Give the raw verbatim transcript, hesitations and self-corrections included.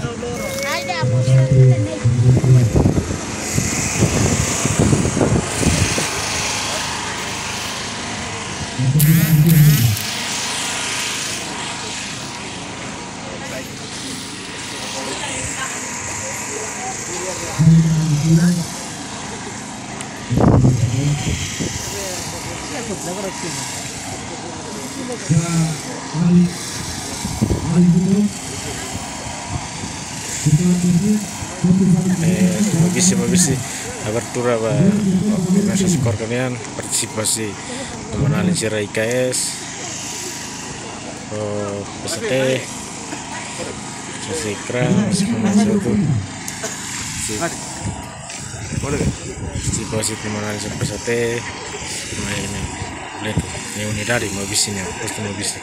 Mabisi mabisi abertura ba nasa skor kanian partisipasi mengenali sira I K S oh pesete sesikra masuk partisipasi mengenali pesete main lihat yang unidade mabisinya pasti mabisi